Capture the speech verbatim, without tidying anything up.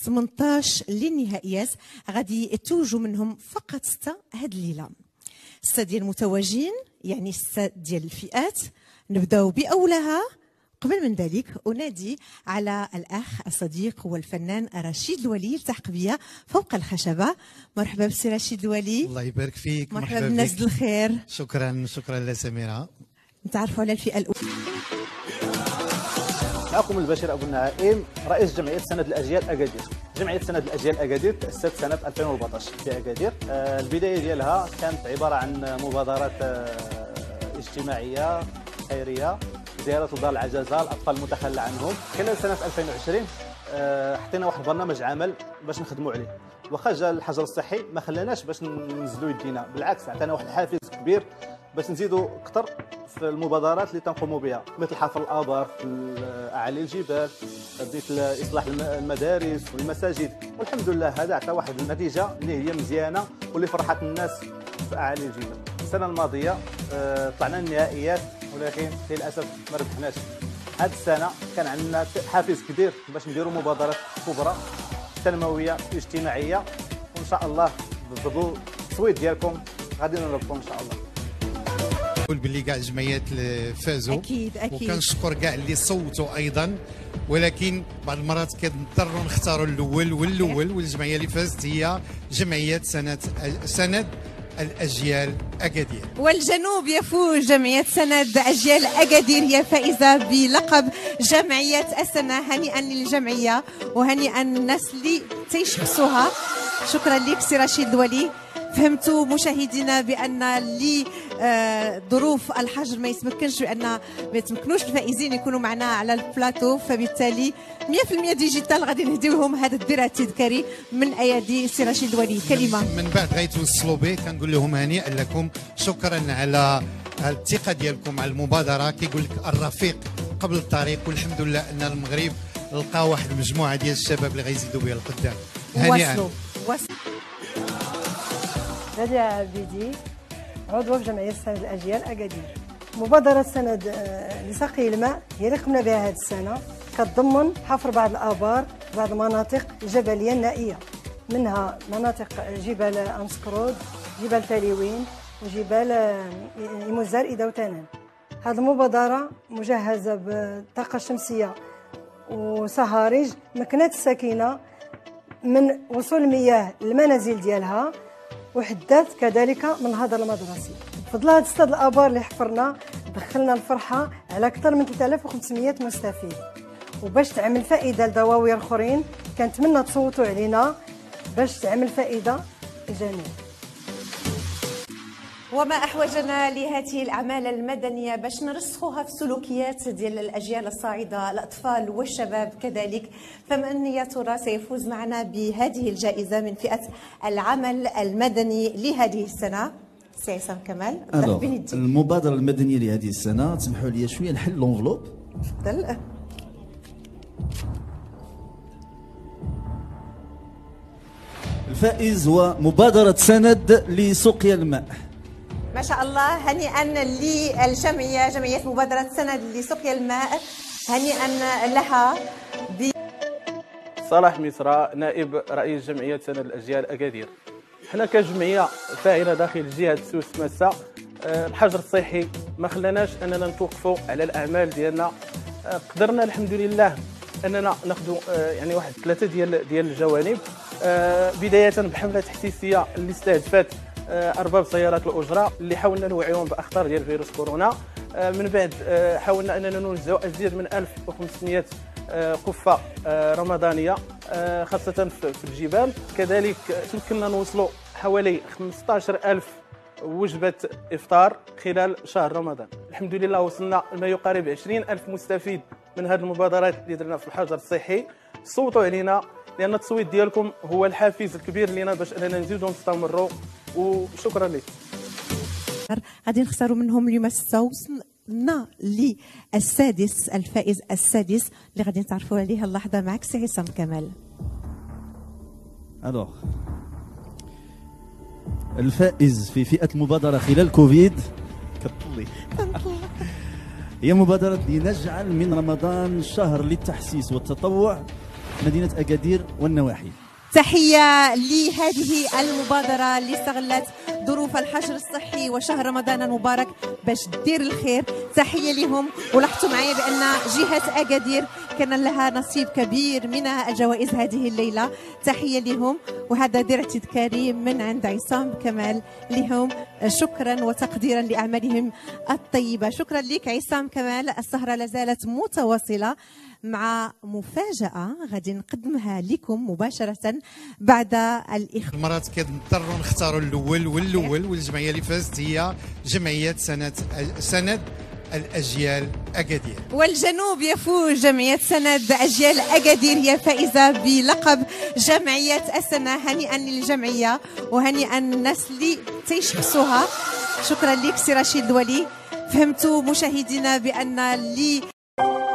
ثمنطاش للنهائيات غادي يتوجوا منهم فقط ستة هاد الليله. ستة ديال المتواجدين يعني ستة ديال الفئات. نبداو باولاها. قبل من ذلك أنادي على الأخ الصديق والفنان رشيد الولي يلتحق بيا فوق الخشبة. مرحبا بسي رشيد الولي. الله يبارك فيك. مرحبا, مرحبا بالناس الخير. شكرا شكرا لسميرة. نتعرفوا على الفئة الأولى. معكم البشير أبو النعائم رئيس جمعية سند الأجيال أكادير. جمعية سند الأجيال أكادير تأسست سنة ألفين وأربعطاش في أكادير. آه البداية ديالها كانت عبارة عن مبادرات آه اجتماعية خيرية، زيارة لدار العجزة الأطفال المتخلى عنهم. خلال سنة ألفين وعشرين آه حطينا واحد البرنامج عمل باش نخدموا عليه. واخا جا الحجر الصحي ما خلاناش باش ننزلوا يدينا، بالعكس عطانا واحد الحافز كبير باش نزيدوا اكثر في المبادرات اللي تنقوموا بها، مثل حفر الابار في اعالي الجبال، بديت اصلاح المدارس والمساجد، والحمد لله هذا عطى واحد النتيجه اللي هي مزيانه واللي فرحت الناس في اعالي الجبال. السنه الماضيه آه طلعنا النهائيات ولكن للاسف ما ربحناش. هذه السنه كان عندنا حافز كبير باش نديروا مبادرات كبرى تنمويه اجتماعيه، وان شاء الله بالضبط التصويت ديالكم غادي نربحوا ان شاء الله. نقول باللي كاع الجمعيات اللي فازوا اكيد اكيد، وكنشكر كاع اللي صوتوا ايضا، ولكن بعض المرات كنضطروا نختاروا الاول، والاول والجمعيه اللي فازت هي جمعيه سند سند الأجيال أكادير. والجنوب يفوز جمعية سند أجيال أكادير، هي فائزة بلقب جمعية السنة. هنيئا للجمعية وهنيئا الناس اللي تيشخصوها. شكرا لك سي رشيد الولي. فهمتوا مشاهدينا بان لظروف الحجر ما يتمكنش بان ما يتمكنوش الفائزين يكونوا معنا على البلاطو، فبالتالي مية في المية ديجيتال غادي نهديوهم هذا الدرع التذكاري من ايادي سي رشيد الولي. كلمه من بعد غيتوصلوا به كنقول لهم هنيئا لكم، شكرا على الثقه ديالكم على المبادره. كيقول لك الرفيق قبل الطريق، والحمد لله ان المغرب لقى واحد المجموعه ديال الشباب اللي غيزيدوا بها القدام. هنيئا. وصلوا وصلوا. نادية عبيدي، عضوة في جمعية سند الأجيال أكادير. مبادرة سند لسقي الماء هي اللي قمنا بها هذه السنة، كتضمن حفر بعض الآبار في بعض المناطق الجبلية النائية، منها مناطق جبال أنسكرود، جبال تاليوين، وجبال إيموزار إيدا وتنان. هذه المبادرة مجهزة بالطاقة الشمسية وصهاريج مكنات السكينة من وصول المياه للمنازل ديالها، وحدات كذلك من الهدر المدرسي. بفضل هاد ستة الابار اللي حفرنا دخلنا الفرحه على اكثر من ثلاثة آلاف وخمسمية مستفيد. وباش تعمل فائده لدواوير اخرين كنتمنى تصوتوا علينا باش تعمل فائده للجميع. وما أحوجنا لهذه الأعمال المدنية باش نرسخوها في السلوكيات ديال الأجيال الصاعدة، الأطفال والشباب كذلك. فمن يا ترى سيفوز معنا بهذه الجائزة من فئة العمل المدني لهذه السنة؟ سي عصام كمال. المبادرة المدنية لهذه السنة، تسمحوا لي شوية نحل لونفلوب. تفضل. الفائز هو مبادرة سند لسقيا الماء. ما شاء الله، هنيئا للجمعية، جمعية مبادرة سند لسقيا الماء، هنيئا لها. ب... صلاح مصرى، نائب رئيس جمعية سند الأجيال أكادير. حنا كجمعية فاعلة داخل جهة سوس مسا، الحجر الصحي ما خلاناش أننا نتوقفوا على الأعمال ديالنا. قدرنا الحمد لله أننا ناخذوا يعني واحد ثلاثة ديال ديال الجوانب، بداية بحملة تحسيسية اللي استهدفت أرباب سيارات الأجرة اللي حاولنا نوعيهم بأخطار ديال فيروس كورونا. من بعد حاولنا أننا نوزعوا أزيد من ألف وخمسمية قفة رمضانية خاصة في الجبال. كذلك تمكننا نوصلوا حوالي خمسطاش ألف وجبة إفطار خلال شهر رمضان. الحمد لله وصلنا ما يقارب عشرين ألف مستفيد من هذه المبادرات اللي درنا في الحجر الصحي. صوتوا علينا لأن التصويت ديالكم هو الحافز الكبير لنا باش أننا نزيدوا نستمروا، وشكرا لك. غادي نختاروا منهم اليوم ستة، وصلنا للسادس، الفائز السادس اللي غادي نتعرفوا عليه اللحظة معك سي عصام كمال. الوغ الفائز في فئة مبادرة خلال كوفيد كطلي هي مبادرة لنجعل من رمضان شهر للتحسيس والتطوع مدينة أكادير والنواحي. تحية لهذه المبادرة اللي استغلت ظروف الحجر الصحي وشهر رمضان المبارك باش دير الخير. تحية لهم. ولاحظتوا معايا بأن جهة أكادير كان لها نصيب كبير من الجوائز هذه الليلة. تحية لهم. وهذا درع كريم من عند عصام كمال لهم. شكرا وتقديرا لأعمالهم الطيبة. شكرا لك عصام كمال. السهرة لازالت متواصلة مع مفاجأة غادي نقدمها لكم مباشرة بعد الإخبار. المرات كنضطروا نختاروا الأول والأول والجمعية اللي فازت هي جمعية سند سند الأجيال أكادير. والجنوب يفوز جمعية سند أجيال أكادير هي فائزة بلقب جمعية السنة. هنيئا للجمعية وهنيئا الناس اللي تيشخصوها. شكرا لك سي رشيد الولي. فهمتوا مشاهدينا بأن اللي